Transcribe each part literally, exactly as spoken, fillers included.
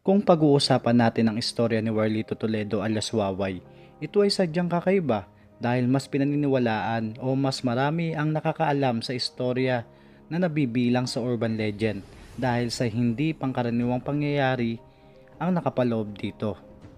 Kung pag-uusapan natin ang istorya ni Warlito Toledo alias Waway, ito ay sadyang kakaiba dahil mas pinaniniwalaan o mas marami ang nakakaalam sa istorya na nabibilang sa urban legend dahil sa hindi pangkaraniwang pangyayari ang nakapaloob dito.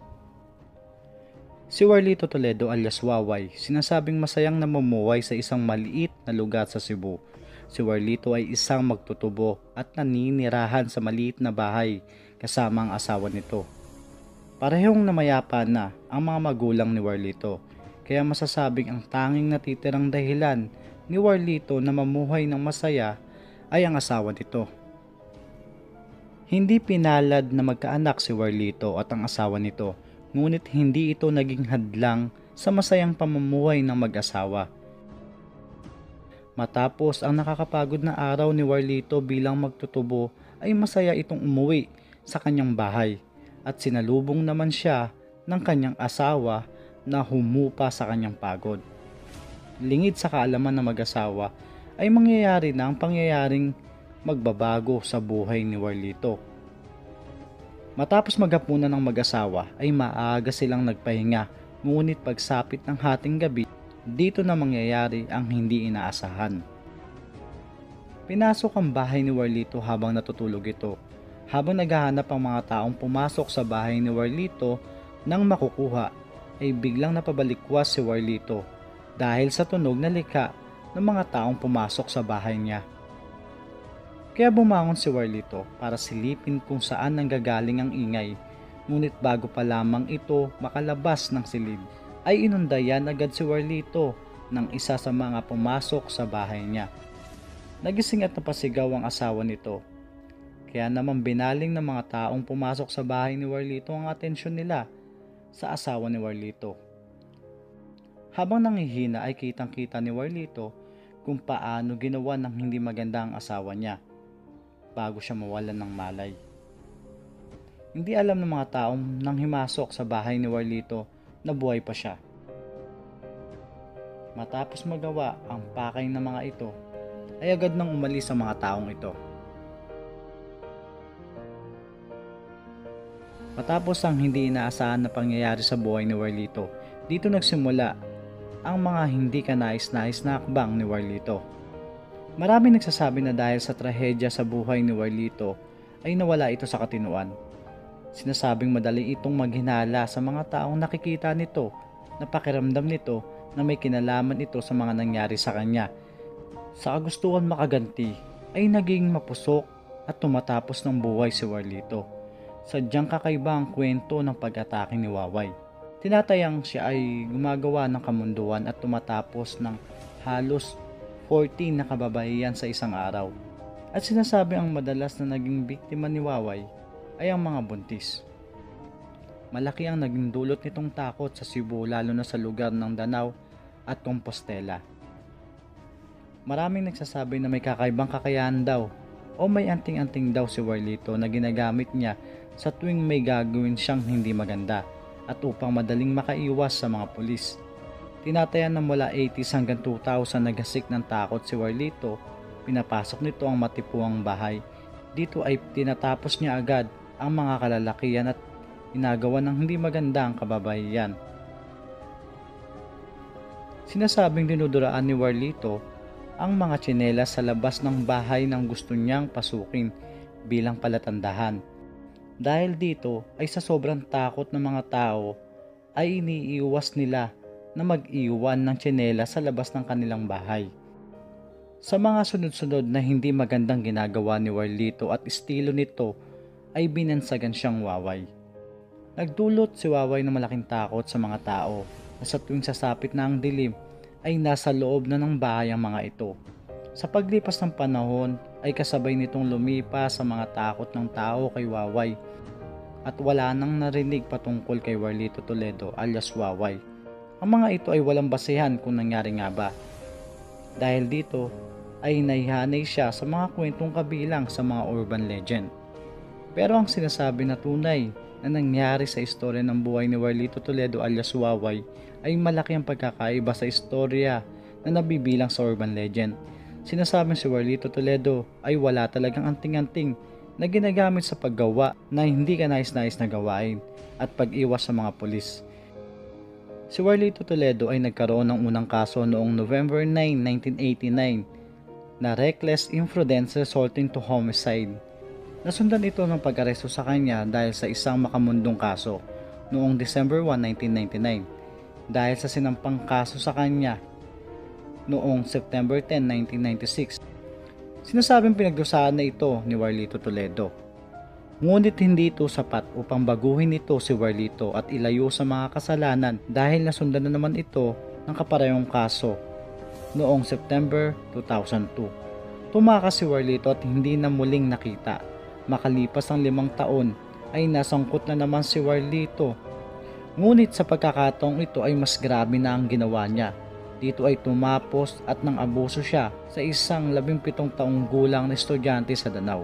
Si Warlito Toledo alias Waway, sinasabing masayang namumuhay sa isang maliit na lugar sa Cebu. Si Warlito ay isang magtutubo at naninirahan sa maliit na bahay kasama ang asawa nito. Parehong namayapa na ang mga magulang ni Warlito, kaya masasabing ang tanging natitirang dahilan ni Warlito na mamuhay ng masaya ay ang asawa nito. Hindi pinalad na magkaanak si Warlito at ang asawa nito, ngunit hindi ito naging hadlang sa masayang pamumuhay ng mag-asawa. Matapos ang nakakapagod na araw ni Warlito bilang magtutubo ay masaya itong umuwi sa kanyang bahay at sinalubong naman siya ng kanyang asawa na humupa sa kanyang pagod. Lingid sa kaalaman ng mag-asawa ay mangyayari na ang pangyayaring magbabago sa buhay ni Warlito. Matapos maghapunan ng mag-asawa ay maaga silang nagpahinga, ngunit pagsapit ng hating gabi, dito na mangyayari ang hindi inaasahan. Pinasok ang bahay ni Warlito habang natutulog ito. Habang naghahanap ang mga taong pumasok sa bahay ni Warlito nang makukuha, ay biglang napabalikwas si Warlito dahil sa tunog na likha ng mga taong pumasok sa bahay niya. Kaya bumangon si Warlito para silipin kung saan nanggagaling ang ingay, ngunit bago pa lamang ito makalabas ng silid, ay inundayan agad si Warlito ng isa sa mga pumasok sa bahay niya. Nagising at napasigaw ang asawa nito. Kaya naman binaling ng mga taong pumasok sa bahay ni Warlito ang atensyon nila sa asawa ni Warlito. Habang nangihina ay kitang-kita ni Warlito kung paano ginawa ng hindi maganda ang asawa niya bago siya mawalan ng malay. Hindi alam ng mga taong nang himasok sa bahay ni Warlito na buhay pa siya. Matapos magawa ang pakay ng mga ito, ay agad nang umalis ang mga taong ito. Matapos ang hindi inaasahan na pangyayari sa buhay ni Warlito, dito nagsimula ang mga hindi kanais-nais na akbang ni Warlito. Maraming nagsasabi na dahil sa trahedya sa buhay ni Warlito ay nawala ito sa katinuan. Sinasabing madali itong maghinala sa mga taong nakikita nito na pakiramdam nito na may kinalaman ito sa mga nangyari sa kanya. Sa kagustuhan makaganti ay naging mapusok at tumatapos ng buhay si Warlito. Sadyang kakaiba ang kwento ng pag-atake ni Waway. Tinatayang siya ay gumagawa ng kamunduan at tumatapos ng halos fourteen na kababaihan sa isang araw. At sinasabi ang madalas na naging biktima ni Waway ay ang mga buntis. Malaki ang naging dulot nitong takot sa Cebu, lalo na sa lugar ng Danao at Compostela. Maraming nagsasabi na may kakaibang kakayahan daw o may anting-anting daw si Warlito na ginagamit niya sa tuwing may gagawin siyang hindi maganda at upang madaling makaiwas sa mga pulis. Tinatayan na mula eighties hanggang two thousand naghasik ng takot si Warlito. Pinapasok nito ang matipuang bahay. Dito ay tinatapos niya agad ang mga kalalakihan at ginagawa ng hindi maganda ang kababaihan. Sinasabing dinuduraan ni Warlito ang mga tsinelas sa labas ng bahay nang gusto niyang pasukin bilang palatandahan. Dahil dito ay sa sobrang takot ng mga tao ay iniiwas nila na mag-iwan ng tsinelas sa labas ng kanilang bahay. Sa mga sunod-sunod na hindi magandang ginagawa ni Warlito at estilo nito ay binansagan siyang Waway. Nagdulot si Waway ng malaking takot sa mga tao na sa tuwing sasapit na ang dilim ay nasa loob na ng bahay ang mga ito. Sa paglipas ng panahon ay kasabay nitong lumipas sa mga takot ng tao kay Waway at wala nang narinig patungkol kay Warlito Toledo alias Waway. Ang mga ito ay walang basehan kung nangyari nga ba. Dahil dito ay nahihanay siya sa mga kwentong kabilang sa mga urban legend. Pero ang sinasabi na tunay na nangyari sa istorya ng buhay ni Warlito Toledo alias Waway ay malaki ang pagkakaiba sa istorya na nabibilang sa urban legend. Sinasabing si Warlito Toledo ay wala talagang anting-anting na ginagamit sa paggawa na hindi kanais-nais na gawain at pag-iwas sa mga pulis. Si Warlito Toledo ay nagkaroon ng unang kaso noong November nine, nineteen eighty-nine na reckless imprudence resulting to homicide. Nasundan ito ng pag-aresto sa kanya dahil sa isang makamundong kaso noong December first, nineteen ninety-nine dahil sa sinampang kaso sa kanya noong September tenth, nineteen ninety-six. Sinasabing pinagdusahan na ito ni Warlito Toledo. Ngunit hindi ito sapat upang baguhin ito si Warlito at ilayo sa mga kasalanan dahil nasundan na naman ito ng kaparehong kaso noong September two thousand two. Tumakas si Warlito at hindi na muling nakita. Makalipas ang limang taon ay nasangkot na naman si Warlito. Ngunit sa pagkakataong ito ay mas grabe na ang ginawa niya. Dito ay tumapos at nang abuso siya sa isang labimpitong taong gulang na estudyante sa Danao.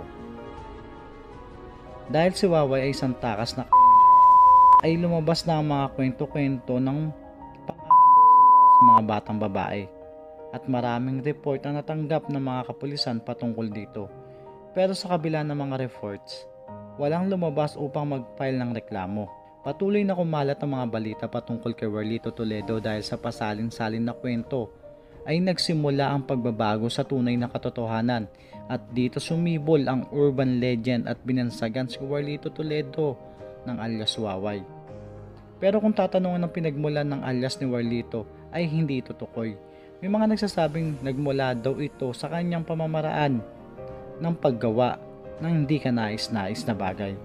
Dahil si Waway ay isang takas na ay lumabas na ang mga kwento-kwento ng pang-aabuso sa mga batang babae at maraming report ang natanggap ng mga kapulisan patungkol dito. Pero sa kabila ng mga reports, walang lumabas upang mag-file ng reklamo. Patuloy na kumalat ang mga balita patungkol kay Warlito Toledo dahil sa pasalin-salin na kwento ay nagsimula ang pagbabago sa tunay na katotohanan at dito sumibol ang urban legend at binansagan si Warlito Toledo ng alias Waway. Pero kung tatanungin ang pinagmulan ng alias ni Warlito ay hindi ito tukoy. May mga nagsasabing nagmula daw ito sa kanyang pamamaraan ng paggawa ng hindi kanais-nais na bagay.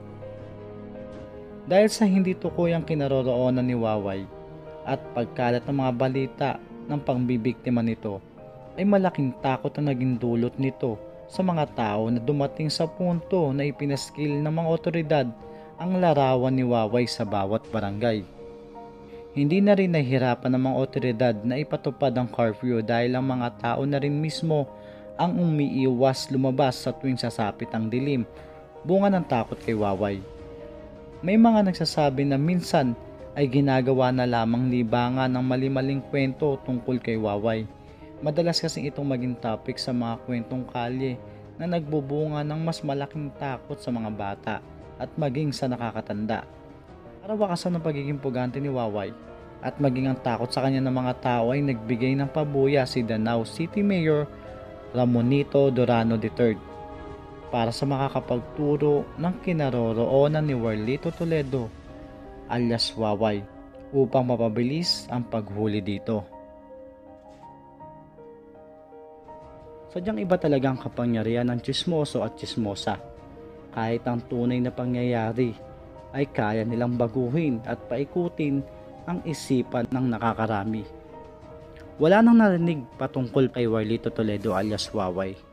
Dahil sa hindi tukoy ang kinaroroonan ni Waway at pagkalat ng mga balita ng pangbibiktima nito, ay malaking takot ang naging dulot nito sa mga tao na dumating sa punto na ipinaskil ng mga otoridad ang larawan ni Waway sa bawat barangay. Hindi na rin nahihirapan ng mga otoridad na ipatupad ang curfew dahil ang mga tao na rin mismo ang umiiwas lumabas sa tuwing sasapit ang dilim, bunga ng takot kay Waway. May mga nagsasabi na minsan ay ginagawa na lamang libangan ng mali-maling kwento tungkol kay Waway. Madalas kasi itong maging topic sa mga kwentong kalye na nagbubunga ng mas malaking takot sa mga bata at maging sa nakakatanda. Para wakasan ng pagiging pugante ni Waway at maging ang takot sa kanya ng mga tao ay nagbigay ng pabuya si Danao City Mayor Ramonito Durano the third para sa makakapagturo ng kinaroroonan ni Warlito Toledo alias Waway upang mapabilis ang paghuli dito. Sadyang iba talagang kapangyarihan ng tsismoso at tsismosa. Kahit ang tunay na pangyayari ay kaya nilang baguhin at paikutin ang isipan ng nakakarami. Wala nang narinig patungkol kay Warlito Toledo alias Waway.